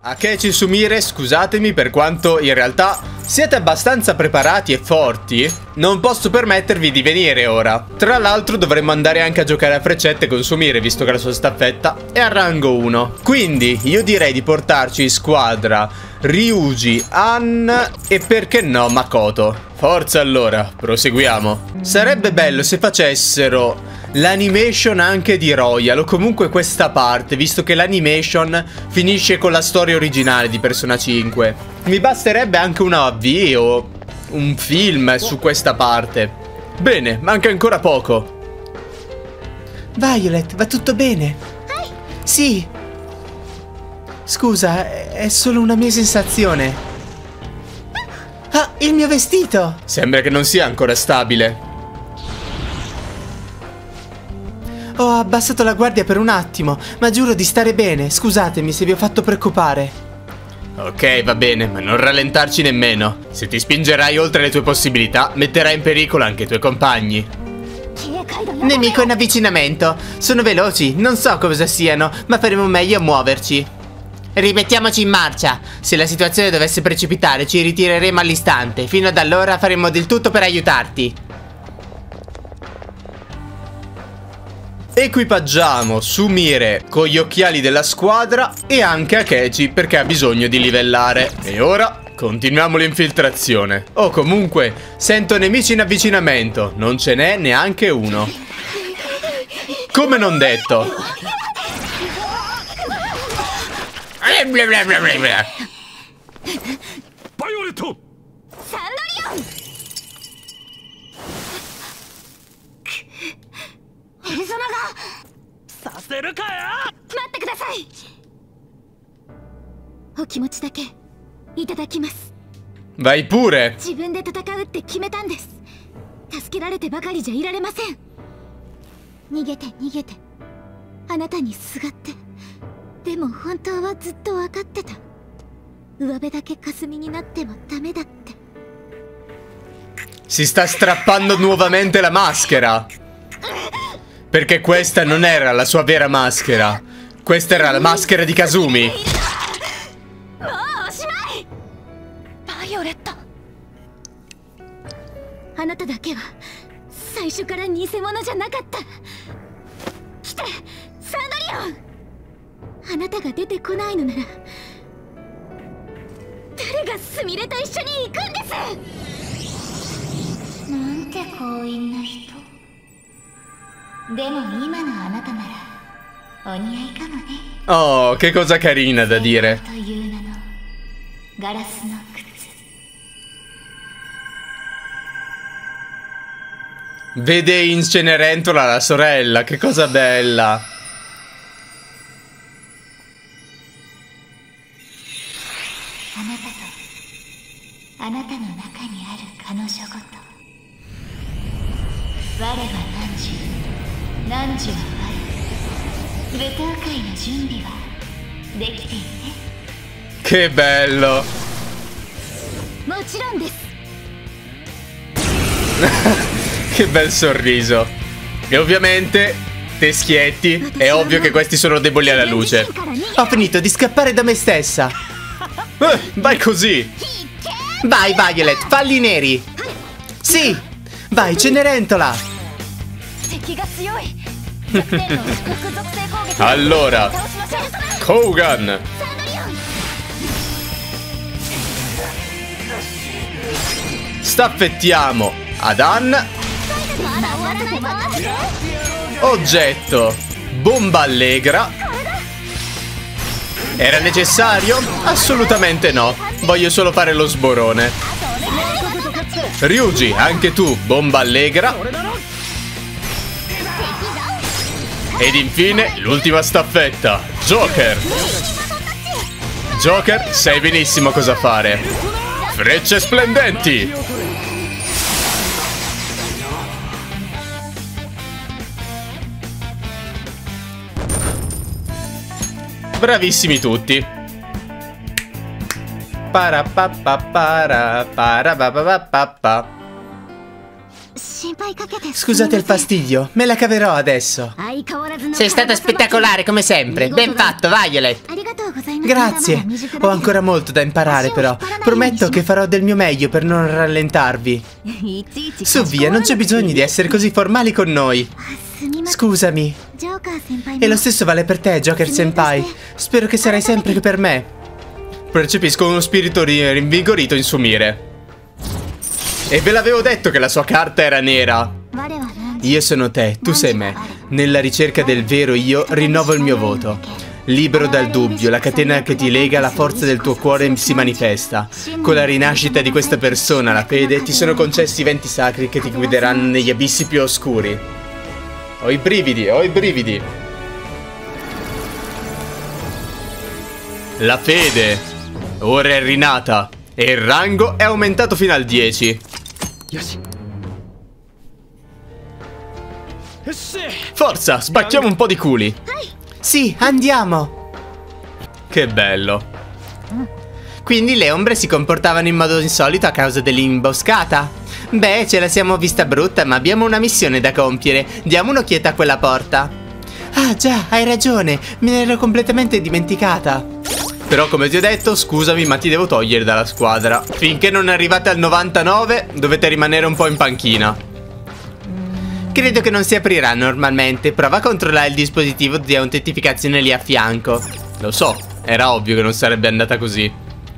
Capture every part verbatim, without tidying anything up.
Akechi e Sumire, scusatemi per quanto in realtà siete abbastanza preparati e forti, non posso permettervi di venire ora. Tra l'altro dovremmo andare anche a giocare a freccette con Sumire, visto che la sua staffetta è a rango uno. Quindi io direi di portarci in squadra Ryuji, Ann e perché no Makoto. Forza allora, proseguiamo. Sarebbe bello se facessero l'animation anche di Royal, o comunque questa parte, visto che l'animation finisce con la storia originale di Persona cinque. Mi basterebbe anche una A V o un film su questa parte. Bene, manca ancora poco. Violet, va tutto bene? Sì. Scusa, è solo una mia sensazione. Ah, il mio vestito! Sembra che non sia ancora stabile. Ho abbassato la guardia per un attimo, ma giuro di stare bene. Scusatemi se vi ho fatto preoccupare. Ok, va bene, ma non rallentarci nemmeno. Se ti spingerai oltre le tue possibilità, metterai in pericolo anche i tuoi compagni. Nemico in avvicinamento. Sono veloci, non so cosa siano, ma faremo meglio a muoverci. Rimettiamoci in marcia. Se la situazione dovesse precipitare, ci ritireremo all'istante. Fino ad allora faremo del tutto per aiutarti. Equipaggiamo Sumire con gli occhiali della squadra e anche Akechi perché ha bisogno di livellare. E ora continuiamo l'infiltrazione. Oh, comunque, sento nemici in avvicinamento. Non ce n'è neanche uno. Come non detto. Violet! エル様がさせるかよ。 待ってください。お気持ちだけいただきます。 Vai pure. 自分で戦うって決めたんです。助けられてばかりじゃいられません。逃げて逃げてあなたにすがって。でも本当はずっと分かってた。上辺だけ霞になってもダメだって。 Si sta strappando nuovamente la maschera. Perché questa non era la sua vera maschera. Questa era la maschera di Kazumi. Violet. あなただけは最初から偽物じゃなかった。来て、サンドリオン。あなたが出てこないのなら誰がスミレと一緒に行くんです。なんて強引な人。 でも今のあなたならお似合いかもね。 Oh, che cosa carina da dire. Vede in Cenerentola la sorella, che cosa bella. Che bello. Che bel sorriso. E ovviamente teschietti. È ovvio che questi sono deboli alla luce. Ho finito di scappare da me stessa. Eh, vai così. Vai Violet, falli neri. Sì. Vai Cenerentola. Allora Kogan. Staffettiamo ad Ann. Oggetto bomba allegra. Era necessario? Assolutamente no. Voglio solo fare lo sborone. Ryuji, anche tu bomba allegra. Ed infine l'ultima staffetta, Joker. Joker, sai benissimo cosa fare. Frecce splendenti. Bravissimi tutti. Para pa pa para para pa pa pa pa. Scusate il fastidio, me la caverò adesso. Sei stata spettacolare come sempre. Ben fatto, Violet. Grazie. Ho ancora molto da imparare però. Prometto che farò del mio meglio per non rallentarvi. Su via, non c'è bisogno di essere così formali con noi. Scusami. E lo stesso vale per te, Joker Senpai. Spero che sarai sempre qui per me. Percepisco uno spirito rinvigorito in Sumire. E ve l'avevo detto che la sua carta era nera. Io sono te, tu sei me. Nella ricerca del vero io rinnovo il mio voto. Libero dal dubbio, la catena che ti lega alla forza del tuo cuore si manifesta. Con la rinascita di questa persona, la fede, ti sono concessi i venti sacri che ti guideranno negli abissi più oscuri. Ho i brividi, ho i brividi. La fede ora è rinata e il rango è aumentato fino al dieci. Forza, spacchiamo un po' di culi. Sì, andiamo. Che bello. Quindi le ombre si comportavano in modo insolito a causa dell'imboscata? Beh, ce la siamo vista brutta, ma abbiamo una missione da compiere. Diamo un'occhiata a quella porta. Ah già, hai ragione, me ne ero completamente dimenticata. Però come ti ho detto, scusami, ma ti devo togliere dalla squadra. Finché non arrivate al novantanove, dovete rimanere un po' in panchina. Credo che non si aprirà normalmente. Prova a controllare il dispositivo di autentificazione lì a fianco. Lo so, era ovvio che non sarebbe andata così.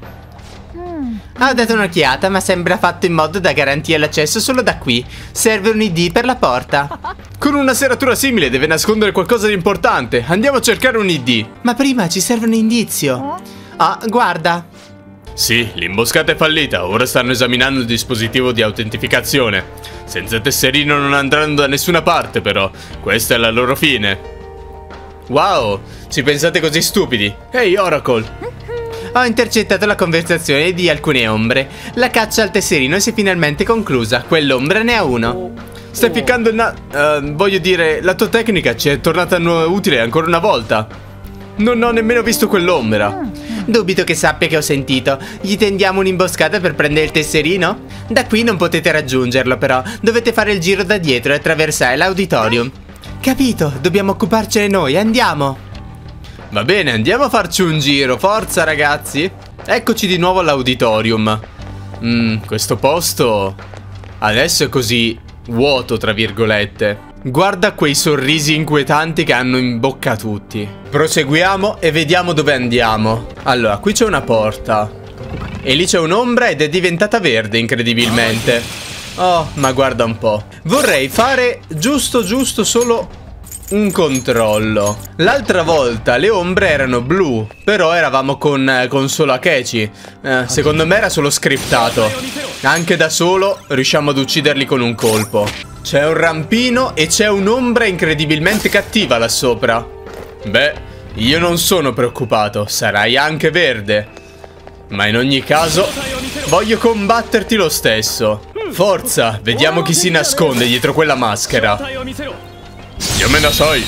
Ho dato un'occhiata, ma sembra fatto in modo da garantire l'accesso solo da qui. Serve un I D per la porta. Con una serratura simile deve nascondere qualcosa di importante. Andiamo a cercare un I D. Ma prima ci serve un indizio. Ah, guarda. Sì, l'imboscata è fallita. Ora stanno esaminando il dispositivo di autentificazione. Senza tesserino non andranno da nessuna parte, però. Questa è la loro fine. Wow, ci pensate così stupidi? Ehi, Oracle. Ho intercettato la conversazione di alcune ombre. La caccia al tesserino si è finalmente conclusa. Quell'ombra ne ha uno. Stai ficcando il na... Uh, voglio dire, la tua tecnica ci è tornata utile ancora una volta. Non ho nemmeno visto quell'ombra. Dubito che sappia che ho sentito. Gli tendiamo un'imboscata per prendere il tesserino? Da qui non potete raggiungerlo, però. Dovete fare il giro da dietro e attraversare l'auditorium. Capito, dobbiamo occuparcene noi, andiamo. Va bene, andiamo a farci un giro, forza ragazzi. Eccoci di nuovo all'auditorium. Mmm, questo posto adesso è così vuoto, tra virgolette. Guarda quei sorrisi inquietanti che hanno in bocca tutti. Proseguiamo e vediamo dove andiamo. Allora, qui c'è una porta e lì c'è un'ombra ed è diventata verde incredibilmente. Oh, ma guarda un po'. Vorrei fare giusto giusto solo un controllo. L'altra volta le ombre erano blu, però eravamo con, con solo Akechi. eh, Secondo me era solo scriptato. Anche da solo riusciamo ad ucciderli con un colpo. C'è un rampino e c'è un'ombra incredibilmente cattiva là sopra. Beh, io non sono preoccupato, sarai anche verde. Ma in ogni caso voglio combatterti lo stesso. Forza, vediamo chi si nasconde dietro quella maschera. Yamena sai.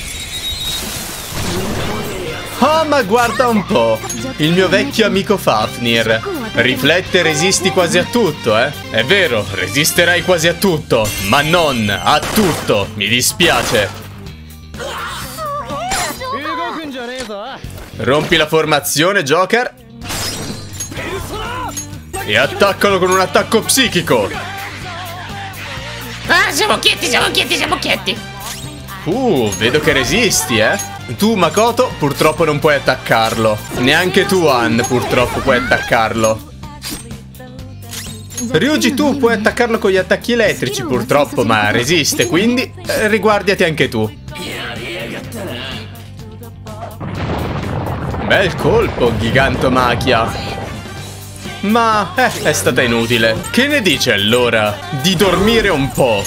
Oh, ma guarda un po'. Il mio vecchio amico Fafnir. Riflette e resisti quasi a tutto, eh? È vero, resisterai quasi a tutto, ma non a tutto. Mi dispiace. Rompi la formazione, Joker. E attaccalo con un attacco psichico. Ah, siamo quieti, siamo quieti, siamo quieti. Uh, vedo che resisti, eh? Tu, Makoto, purtroppo non puoi attaccarlo. Neanche tu, Han, purtroppo puoi attaccarlo. Ryuji, tu puoi attaccarlo con gli attacchi elettrici, purtroppo, ma resiste, quindi eh, riguardati anche tu. Bel colpo, Gigantomachia. Ma eh, è stata inutile. Che ne dice allora di dormire un po'?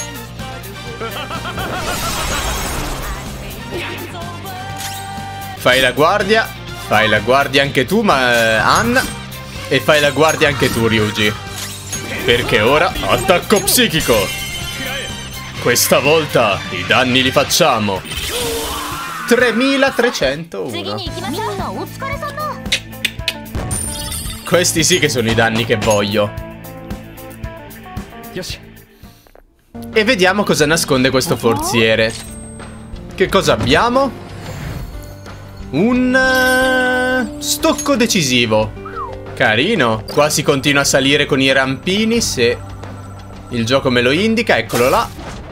Fai la guardia. Fai la guardia anche tu, ma eh, Han. E fai la guardia anche tu, Ryuji. Perché ora attacco psichico. Questa volta i danni li facciamo. tremilatrecentouno. Questi sì che sono i danni che voglio. E vediamo cosa nasconde questo forziere. Che cosa abbiamo? Un uh, stocco decisivo. Carino. Qua si continua a salire con i rampini, se il gioco me lo indica. Eccolo là.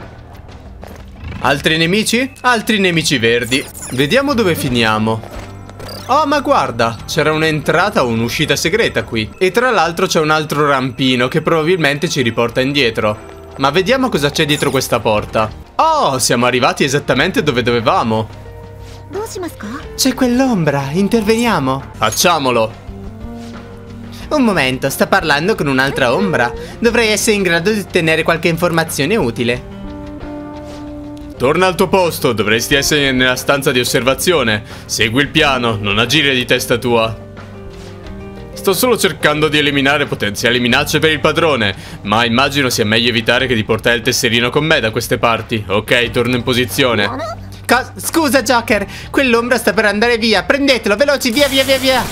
Altri nemici? Altri nemici verdi. Vediamo dove finiamo. Oh, ma guarda, c'era un'entrata o un'uscita segreta qui. E tra l'altro c'è un altro rampino che probabilmente ci riporta indietro. Ma vediamo cosa c'è dietro questa porta. Oh, siamo arrivati esattamente dove dovevamo. C'è quell'ombra, interveniamo. Facciamolo. Un momento, sta parlando con un'altra ombra. Dovrei essere in grado di ottenere qualche informazione utile. Torna al tuo posto, dovresti essere nella stanza di osservazione. Segui il piano, non agire di testa tua. Sto solo cercando di eliminare potenziali minacce per il padrone, ma immagino sia meglio evitare che di portare il tesserino con me da queste parti. Ok, torno in posizione. Co- Scusa, Joker, quell'ombra sta per andare via. Prendetelo, veloci, via, via, via, via.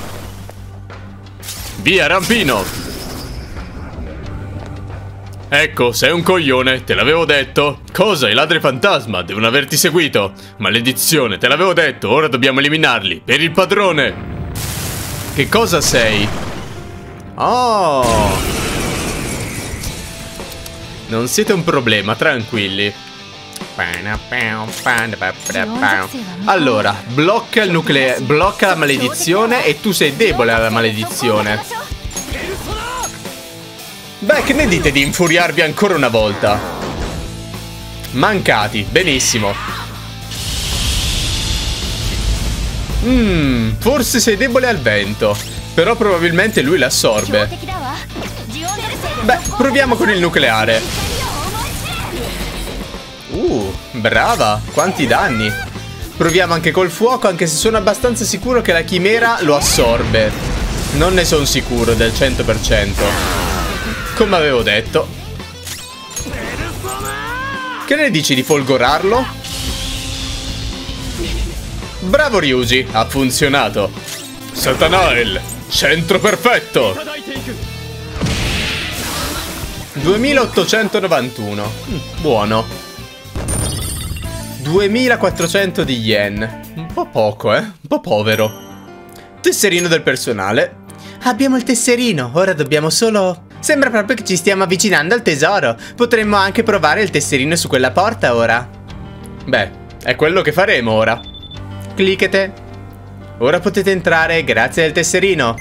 Via, rampino. Ecco, sei un coglione, te l'avevo detto. Cosa? I ladri fantasma devono averti seguito. Maledizione, te l'avevo detto, ora dobbiamo eliminarli. Per il padrone. Che cosa sei? Oh! Non siete un problema, tranquilli. Allora, blocca il nucleo, blocca la maledizione e tu sei debole alla maledizione. Beh, che ne dite di infuriarvi ancora una volta? Mancati, benissimo. Mmm, forse sei debole al vento. Però probabilmente lui l'assorbe. Beh, proviamo con il nucleare. Uh, brava, quanti danni. Proviamo anche col fuoco, anche se sono abbastanza sicuro che la chimera lo assorbe. Non ne sono sicuro del cento per cento. Come avevo detto. Che ne dici di folgorarlo? Bravo Ryuji, ha funzionato. Satanael, centro perfetto. duemilaottocentonovantuno. mm, Buono. duemilaquattrocento di yen. Un po' poco, eh? Un po' povero. Tesserino del personale. Abbiamo il tesserino, ora dobbiamo solo... Sembra proprio che ci stiamo avvicinando al tesoro. Potremmo anche provare il tesserino su quella porta ora. Beh, è quello che faremo ora. Cliccate. Ora potete entrare grazie al tesserino.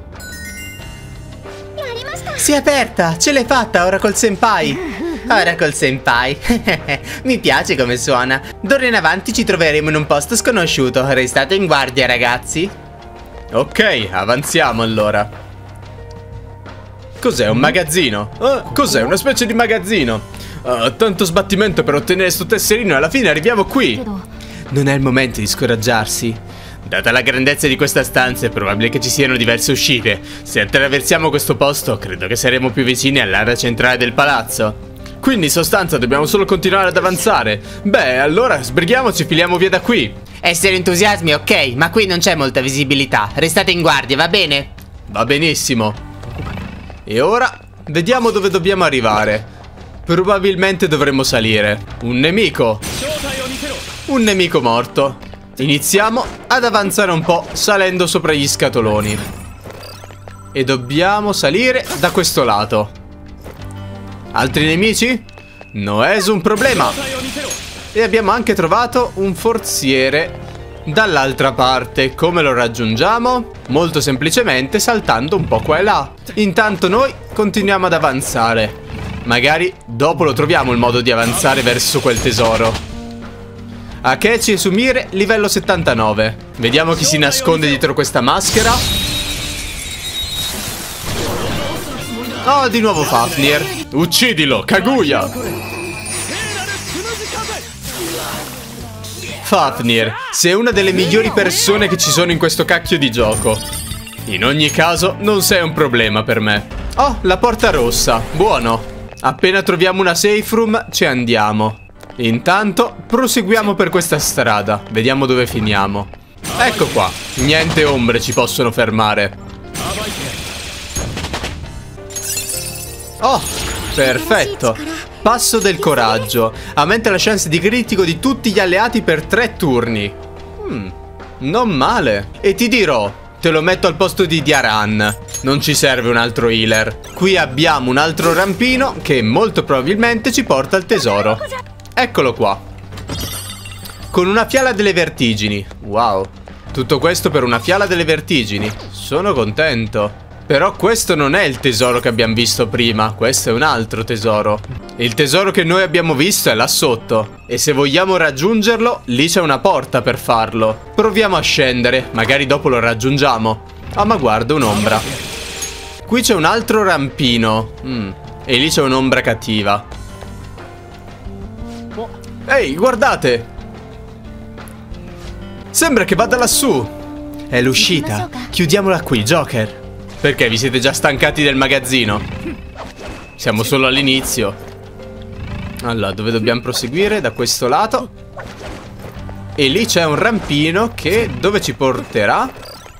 Si è aperta, ce l'hai fatta ora col senpai. Ora col senpai. Mi piace come suona. D'ora in avanti ci troveremo in un posto sconosciuto. Restate in guardia, ragazzi. Ok, avanziamo allora. Cos'è, un magazzino? Oh, cos'è, una specie di magazzino? Uh, tanto sbattimento per ottenere sto tesserino e alla fine arriviamo qui. Non è il momento di scoraggiarsi. Data la grandezza di questa stanza è probabile che ci siano diverse uscite. Se attraversiamo questo posto credo che saremo più vicini all'area centrale del palazzo. Quindi in sostanza dobbiamo solo continuare ad avanzare. Beh, allora sbrighiamoci e filiamo via da qui. Essere entusiasmi, ok, ma qui non c'è molta visibilità. Restate in guardia, va bene? Va benissimo. E ora vediamo dove dobbiamo arrivare. Probabilmente dovremmo salire. Un nemico. Un nemico morto. Iniziamo ad avanzare un po' salendo sopra gli scatoloni. E dobbiamo salire da questo lato. Altri nemici? No è un problema. E abbiamo anche trovato un forziere dall'altra parte. Come lo raggiungiamo? Molto semplicemente saltando un po' qua e là. Intanto noi continuiamo ad avanzare. Magari dopo lo troviamo il modo di avanzare verso quel tesoro. Akechi e Sumire, livello settantanove. Vediamo chi si nasconde dietro questa maschera. Oh, di nuovo Fafnir. Uccidilo, Kaguya. Fafnir, sei una delle migliori persone che ci sono in questo cacchio di gioco. In ogni caso, non sei un problema per me. Oh, la porta rossa, buono. Appena troviamo una safe room, ci andiamo. Intanto, proseguiamo per questa strada. Vediamo dove finiamo. Ecco qua, niente ombre ci possono fermare. Oh, perfetto. Passo del coraggio. Aumenta la chance di critico di tutti gli alleati per tre turni. Hmm, non male. E ti dirò, te lo metto al posto di Diaran. Non ci serve un altro healer. Qui abbiamo un altro rampino che molto probabilmente ci porta al tesoro. Eccolo qua. Con una fiala delle vertigini. Wow. Tutto questo per una fiala delle vertigini. Sono contento. Però questo non è il tesoro che abbiamo visto prima. Questo è un altro tesoro. Il tesoro che noi abbiamo visto è là sotto. E se vogliamo raggiungerlo, lì c'è una porta per farlo. Proviamo a scendere. Magari dopo lo raggiungiamo. Ah, ma guarda, un'ombra. Qui c'è un altro rampino. Mm. E lì c'è un'ombra cattiva. Ehi, guardate! Sembra che vada lassù. È l'uscita. Chiudiamola qui, Joker. Perché vi siete già stancati del magazzino? Siamo solo all'inizio. Allora, dove dobbiamo proseguire? Da questo lato. E lì c'è un rampino che dove ci porterà?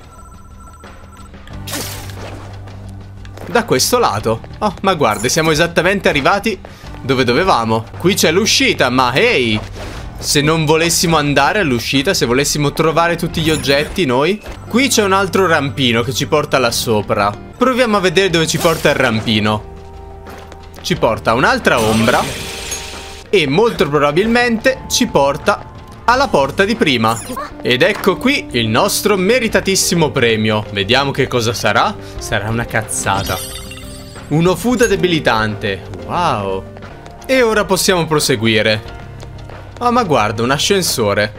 Da questo lato. Oh, ma guarda, siamo esattamente arrivati dove dovevamo. Qui c'è l'uscita, ma ehi! Se non volessimo andare all'uscita, se volessimo trovare tutti gli oggetti noi. Qui c'è un altro rampino che ci porta là sopra. Proviamo a vedere dove ci porta il rampino. Ci porta a un'altra ombra. E molto probabilmente ci porta alla porta di prima. Ed ecco qui il nostro meritatissimo premio. Vediamo che cosa sarà. Sarà una cazzata. Uno Fuda debilitante. Wow. E ora possiamo proseguire. Oh, ma guarda, un ascensore.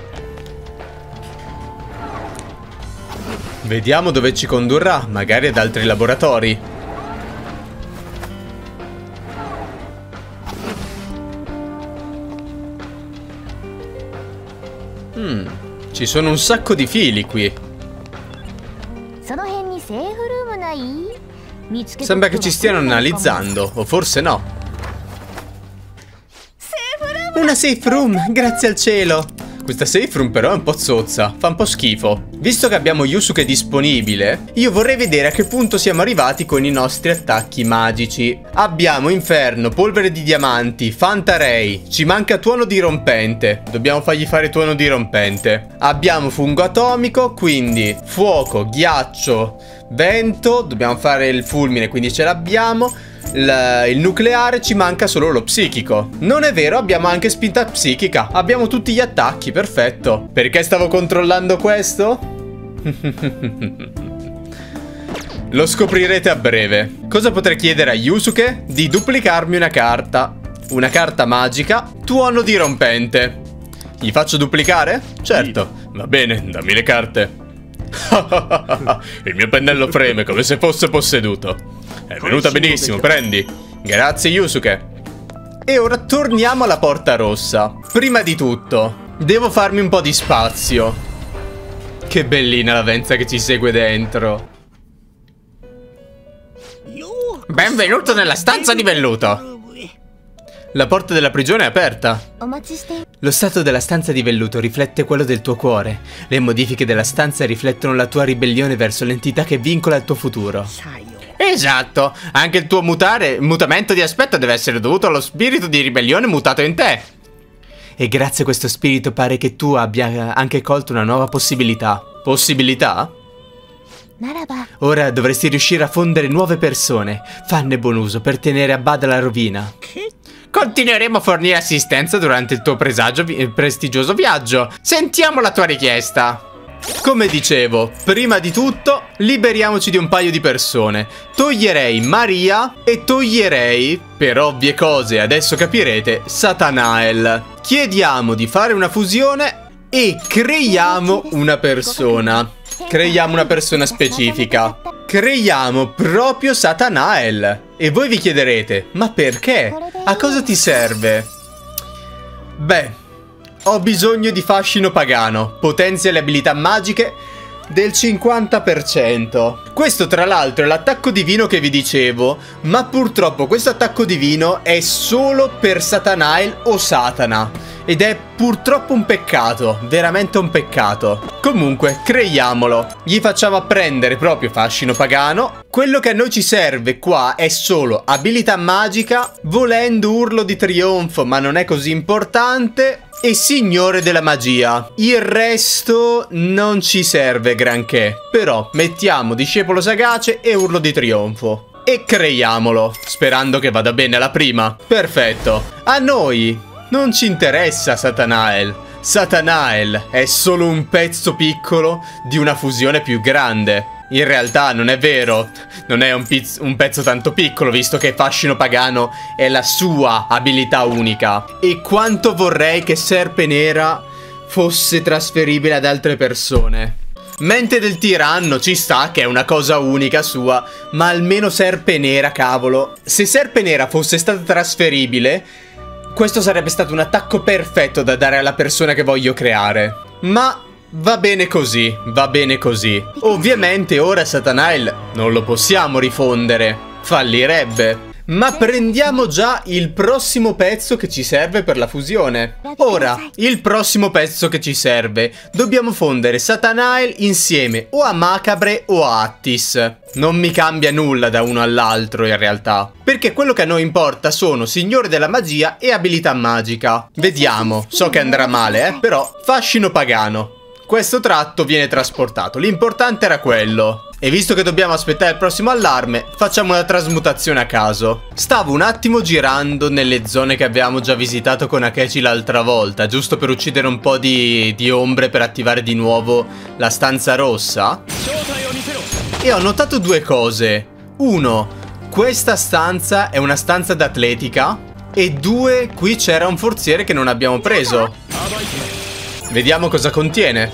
Vediamo dove ci condurrà. Magari ad altri laboratori. Hmm, ci sono un sacco di fili qui. Sembra che ci stiano analizzando. O forse no. Una safe room, grazie al cielo. Questa safe room però è un po' zozza, fa un po' schifo. Visto che abbiamo Yusuke disponibile, io vorrei vedere a che punto siamo arrivati con i nostri attacchi magici. Abbiamo Inferno, Polvere di Diamanti, Fanta Ray, ci manca Tuono Dirompente. Dobbiamo fargli fare Tuono Dirompente. Abbiamo Fungo Atomico, quindi Fuoco, Ghiaccio, Vento. Dobbiamo fare il Fulmine, quindi ce l'abbiamo. Il, il nucleare, ci manca solo lo psichico. Non è vero, abbiamo anche spinta psichica. Abbiamo tutti gli attacchi, perfetto. Perché stavo controllando questo? Lo scoprirete a breve. Cosa potrei chiedere a Yusuke? Di duplicarmi una carta. Una carta magica. Tuono Dirompente. Gli faccio duplicare? Certo. Va bene, dammi le carte. Il mio pennello freme come se fosse posseduto. È venuta benissimo, prendi. Grazie Yusuke. E ora torniamo alla porta rossa. Prima di tutto devo farmi un po' di spazio. Che bellina la Venza che ci segue dentro. Benvenuto nella stanza di velluto. La porta della prigione è aperta. Lo stato della stanza di velluto riflette quello del tuo cuore. Le modifiche della stanza riflettono la tua ribellione verso l'entità che vincola il tuo futuro. Esatto, anche il tuo mutare, mutamento di aspetto deve essere dovuto allo spirito di ribellione mutato in te. E grazie a questo spirito pare che tu abbia anche colto una nuova possibilità. Possibilità? Ora dovresti riuscire a fondere nuove persone. Fanne buon uso per tenere a bada la rovina. Continueremo a fornire assistenza durante il tuo presagio vi prestigioso viaggio. Sentiamo la tua richiesta. Come dicevo, prima di tutto liberiamoci di un paio di persone. Toglierei Maria e toglierei, per ovvie cose adesso capirete, Satanael. Chiediamo di fare una fusione e creiamo una persona. Creiamo una persona specifica. Creiamo proprio Satanael. E voi vi chiederete, ma perché? A cosa ti serve? Beh, ho bisogno di fascino pagano. Potenzia le abilità magiche del cinquanta per cento. Questo tra l'altro è l'attacco divino che vi dicevo, ma purtroppo questo attacco divino è solo per Satanael o Satana. Ed è purtroppo un peccato, veramente un peccato. Comunque, creiamolo. Gli facciamo apprendere proprio fascino pagano. Quello che a noi ci serve qua è solo abilità magica, volendo urlo di trionfo, ma non è così importante, e signore della magia. Il resto non ci serve granché. Però mettiamo discepolo sagace e urlo di trionfo. E creiamolo, sperando che vada bene la prima. Perfetto. A noi non ci interessa Satanael. Satanael è solo un pezzo piccolo di una fusione più grande. In realtà non è vero, non è un, un pezzo tanto piccolo, visto che fascino pagano è la sua abilità unica. E quanto vorrei che Serpe Nera fosse trasferibile ad altre persone. Mente del tiranno ci sta, che è una cosa unica sua, ma almeno Serpe Nera, cavolo. Se Serpe Nera fosse stata trasferibile, questo sarebbe stato un attacco perfetto da dare alla persona che voglio creare. Ma va bene così, va bene così. Ovviamente ora Satanael non lo possiamo rifondere, fallirebbe. Ma prendiamo già il prossimo pezzo che ci serve per la fusione. Ora, il prossimo pezzo che ci serve. Dobbiamo fondere Satanael insieme o a Macabre o a Attis. Non mi cambia nulla da uno all'altro in realtà, perché quello che a noi importa sono Signore della Magia e abilità magica. Vediamo, so che andrà male, eh, però fascino pagano. Questo tratto viene trasportato, l'importante era quello. E visto che dobbiamo aspettare il prossimo allarme, facciamo una trasmutazione a caso. Stavo un attimo girando nelle zone che abbiamo già visitato con Akechi l'altra volta, giusto per uccidere un po' di, di ombre per attivare di nuovo la stanza rossa. E ho notato due cose. Uno, questa stanza è una stanza d'atletica. E due, qui c'era un forziere che non abbiamo preso. Vediamo cosa contiene.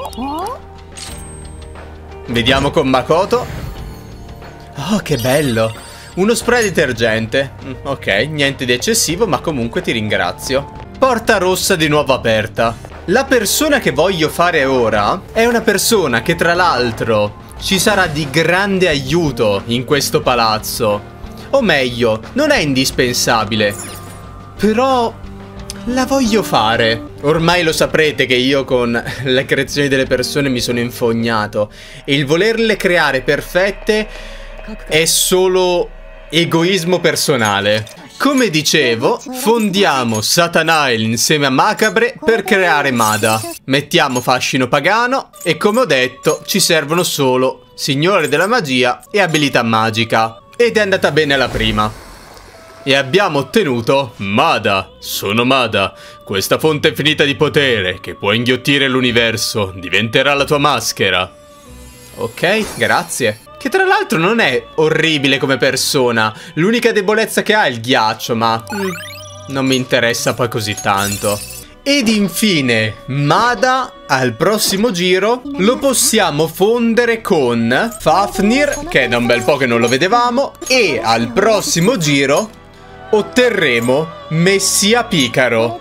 Vediamo con Makoto. Oh, che bello. Uno spray detergente. Ok, niente di eccessivo, ma comunque ti ringrazio. Porta rossa di nuovo aperta. La persona che voglio fare ora è una persona che tra l'altro ci sarà di grande aiuto in questo palazzo. O meglio, non è indispensabile, però la voglio fare. Ormai lo saprete che io con le creazioni delle persone mi sono infognato. E il volerle creare perfette è solo egoismo personale. Come dicevo, fondiamo Satanael insieme a Macabre per creare Mada. Mettiamo fascino pagano e come ho detto ci servono solo Signore della Magia e abilità magica. Ed è andata bene la prima. E abbiamo ottenuto Mada. Sono Mada. Questa fonte infinita di potere che può inghiottire l'universo diventerà la tua maschera. Ok, grazie. Che tra l'altro non è orribile come persona. L'unica debolezza che ha è il ghiaccio, ma mm, non mi interessa poi così tanto. Ed infine, Mada al prossimo giro lo possiamo fondere con Fafnir, che è da un bel po' che non lo vedevamo. E al prossimo giro otterremo Messia Picaro.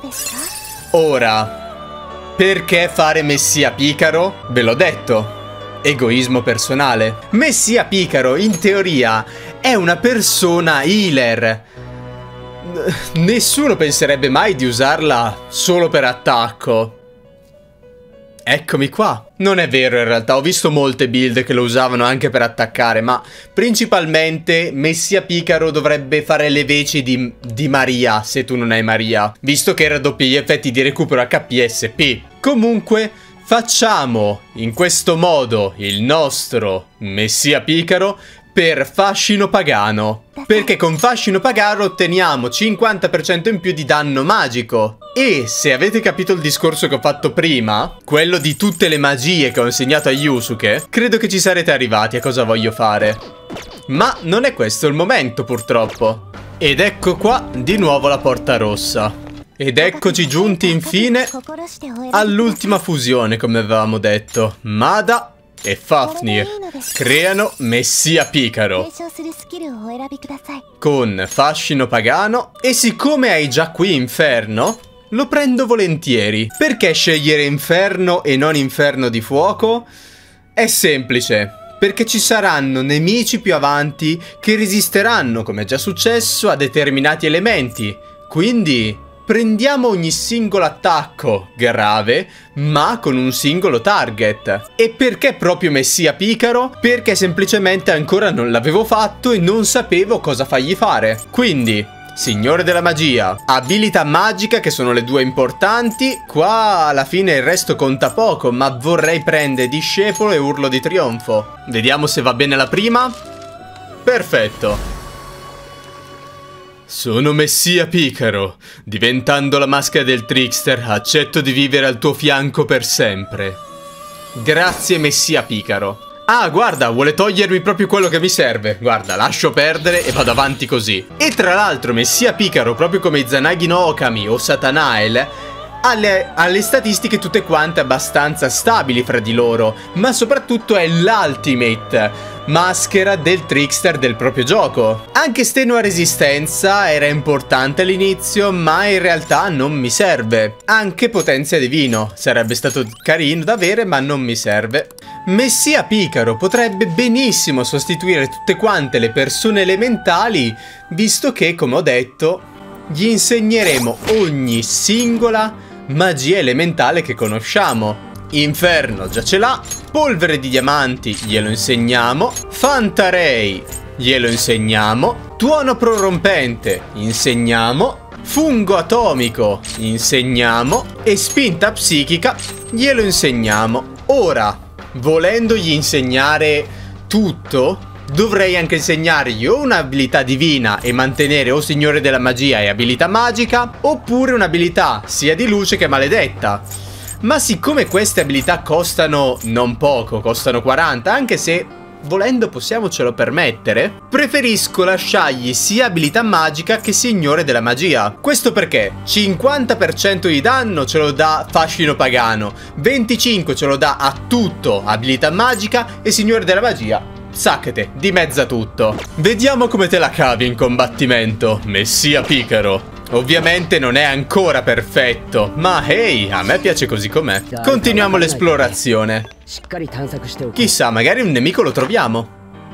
Ora, perché fare Messia Picaro? Ve l'ho detto. Egoismo personale. Messia Picaro, in teoria, è una persona healer. Nessuno penserebbe mai di usarla solo per attacco. Eccomi qua. Non è vero in realtà, ho visto molte build che lo usavano anche per attaccare, ma principalmente Messia Picaro dovrebbe fare le veci di, di Maria, se tu non hai Maria, visto che raddoppia gli effetti di recupero H P e S P. Comunque, facciamo in questo modo il nostro Messia Picaro per fascino pagano, perché con fascino pagano otteniamo cinquanta per cento in più di danno magico. E se avete capito il discorso che ho fatto prima, quello di tutte le magie che ho insegnato a Yusuke, credo che ci sarete arrivati a cosa voglio fare. Ma non è questo il momento purtroppo. Ed ecco qua di nuovo la porta rossa. Ed eccoci giunti infine all'ultima fusione, come avevamo detto. Mada e Fafnir creano Messia Picaro con fascino pagano. E siccome hai già qui Inferno, lo prendo volentieri. Perché scegliere Inferno e non Inferno di fuoco? È semplice, perché ci saranno nemici più avanti che resisteranno, come è già successo, a determinati elementi. Quindi prendiamo ogni singolo attacco grave, ma con un singolo target. E perché proprio Messia Picaro? Perché semplicemente ancora non l'avevo fatto e non sapevo cosa fargli fare. Quindi, Signore della Magia, abilità magica, che sono le due importanti. Qua alla fine il resto conta poco, ma vorrei prendere Discepolo e Urlo di Trionfo. Vediamo se va bene la prima. Perfetto. Sono Messia Picaro. Diventando la maschera del trickster, accetto di vivere al tuo fianco per sempre. Grazie Messia Picaro. Ah, guarda, vuole togliermi proprio quello che mi serve. Guarda, lascio perdere e vado avanti così. E tra l'altro Messia Picaro, proprio come Izanagi no Okami o Satanael, ha le, ha le statistiche tutte quante abbastanza stabili fra di loro, ma soprattutto è l'ultimate maschera del trickster del proprio gioco. Anche Stenua Resistenza era importante all'inizio, ma in realtà non mi serve. Anche Potenzia Divino sarebbe stato carino da avere, ma non mi serve. Messia Picaro potrebbe benissimo sostituire tutte quante le persone elementali, visto che, come ho detto, gli insegneremo ogni singola magia elementale che conosciamo. Inferno già ce l'ha, polvere di diamanti glielo insegniamo, Fantarei glielo insegniamo, tuono prorompente insegniamo, fungo atomico insegniamo e spinta psichica glielo insegniamo. Ora, volendogli insegnare tutto, dovrei anche insegnargli o un'abilità divina e mantenere o Signore della Magia e abilità magica, oppure un'abilità sia di luce che maledetta. Ma siccome queste abilità costano non poco, costano quaranta, anche se volendo possiamocelo permettere, preferisco lasciargli sia abilità magica che Signore della Magia. Questo perché cinquanta per cento di danno ce lo dà Fascino Pagano, venticinque ce lo dà a tutto abilità magica e Signore della Magia, sacchete, dimezza tutto. Vediamo come te la cavi in combattimento, Messia Picaro. Ovviamente non è ancora perfetto, ma hey, a me piace così com'è. Continuiamo l'esplorazione. Chissà, magari un nemico lo troviamo.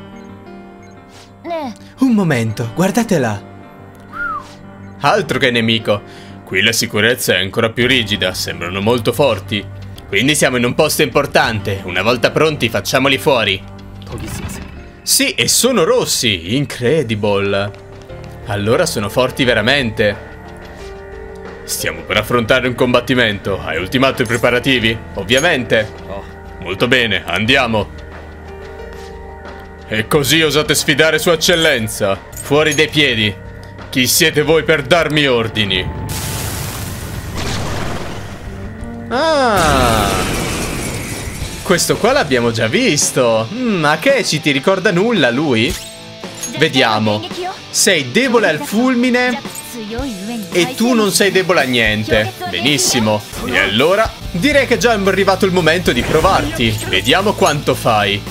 Un momento, guardate là. Altro che nemico. Qui la sicurezza è ancora più rigida, sembrano molto forti. Quindi siamo in un posto importante. Una volta pronti, facciamoli fuori. Sì, e sono rossi, incredible. Allora sono forti veramente. Stiamo per affrontare un combattimento. Hai ultimato i preparativi? Ovviamente. Oh, molto bene, andiamo. E così osate sfidare Sua Eccellenza? Fuori dai piedi. Chi siete voi per darmi ordini? Ah, questo qua l'abbiamo già visto. Mm, Akechi, ti ricorda nulla lui? Vediamo. Sei debole al fulmine e tu non sei debole a niente. Benissimo. E allora direi che è già arrivato il momento di provarti. Vediamo quanto fai.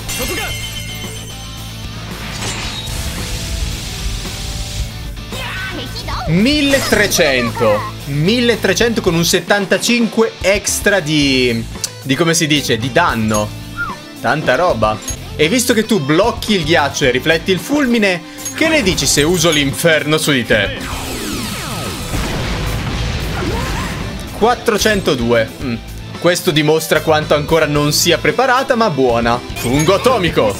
milletrecento. milletrecento con un settantacinque extra di... di come si dice? Di danno. Tanta roba. E visto che tu blocchi il ghiaccio e rifletti il fulmine, che ne dici se uso l'inferno su di te? quattrocentodue. Mm. Questo dimostra quanto ancora non sia preparata, ma buona. Fungo atomico.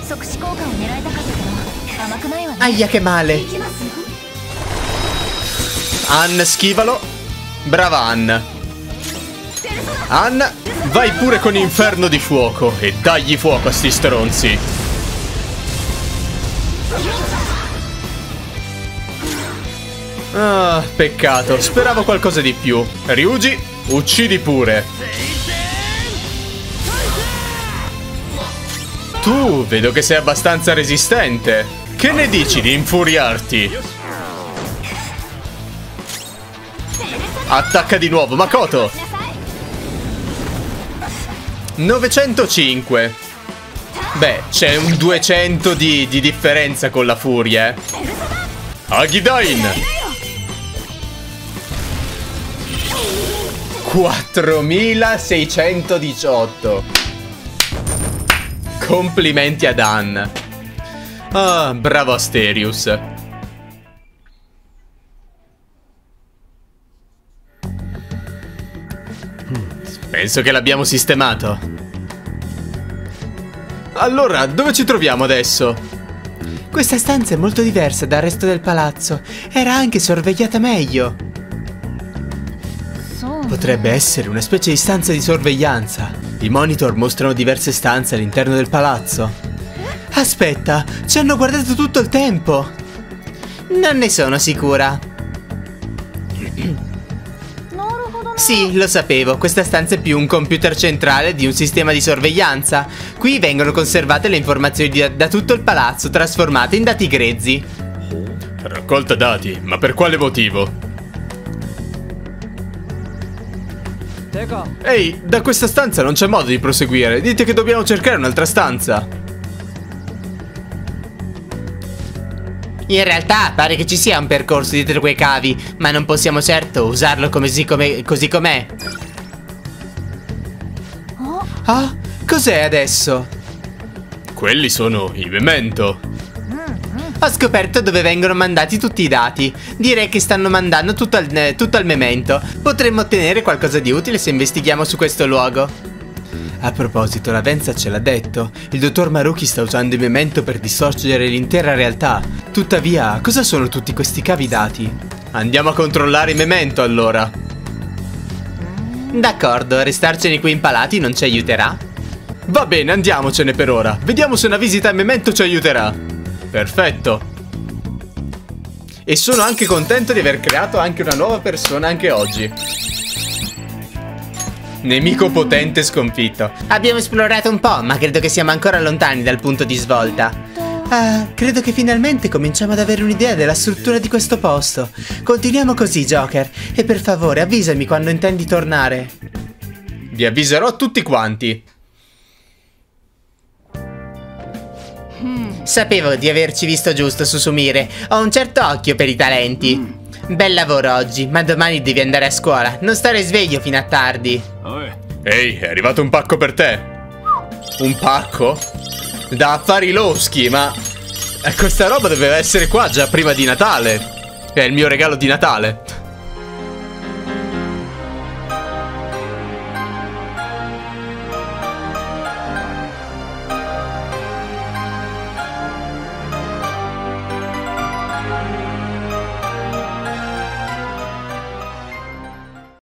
Aia, che male. Ann, schivalo. Brava Ann. Ann, vai pure con inferno di fuoco e dagli fuoco a sti stronzi. Ah, peccato, speravo qualcosa di più. Ryuji, uccidi pure. Tu, vedo che sei abbastanza resistente. Che ne dici di infuriarti? Attacca di nuovo, Makoto. novecentocinque. Beh, c'è un duecento di, di differenza con la furia, eh. Agidain. quattromilaseicentodiciotto. Complimenti ad Ann. Ah, bravo Asterius. Penso che l'abbiamo sistemato. Allora, dove ci troviamo adesso? Questa stanza è molto diversa dal resto del palazzo. Era anche sorvegliata meglio. Potrebbe essere una specie di stanza di sorveglianza. I monitor mostrano diverse stanze all'interno del palazzo. Aspetta, ci hanno guardato tutto il tempo. Non ne sono sicura. Sì, lo sapevo, questa stanza è più un computer centrale di un sistema di sorveglianza. Qui vengono conservate le informazioni da, da tutto il palazzo, trasformate in dati grezzi. Raccolta dati, ma per quale motivo? Ehi, da questa stanza non c'è modo di proseguire. Dite che dobbiamo cercare un'altra stanza. In realtà pare che ci sia un percorso dietro quei cavi, ma non possiamo certo usarlo così com'è. Così com'è. Ah, cos'è adesso? Quelli sono i memento. Ho scoperto dove vengono mandati tutti i dati. Direi che stanno mandando tutto al, eh, tutto al memento. Potremmo ottenere qualcosa di utile se investighiamo su questo luogo. A proposito, la Venza ce l'ha detto. Il dottor Maruki sta usando il memento per distorcere l'intera realtà. Tuttavia, cosa sono tutti questi cavi dati? Andiamo a controllare i memento allora. D'accordo, restarcene qui impalati non ci aiuterà. Va bene, andiamocene per ora. Vediamo se una visita al memento ci aiuterà. Perfetto. E sono anche contento di aver creato anche una nuova persona anche oggi. Nemico potente sconfitto. Abbiamo esplorato un po', ma credo che siamo ancora lontani dal punto di svolta. Ah, credo che finalmente cominciamo ad avere un'idea della struttura di questo posto. Continuiamo così, Joker. E per favore, avvisami quando intendi tornare. Vi avviserò tutti quanti. Sapevo di averci visto giusto, Susumire. Ho un certo occhio per i talenti. Bel lavoro oggi, ma domani devi andare a scuola. Non stare sveglio fino a tardi. Ehi, è arrivato un pacco per te. Un pacco? Da affari loschi, ma... questa roba doveva essere qua già prima di Natale. È il mio regalo di Natale.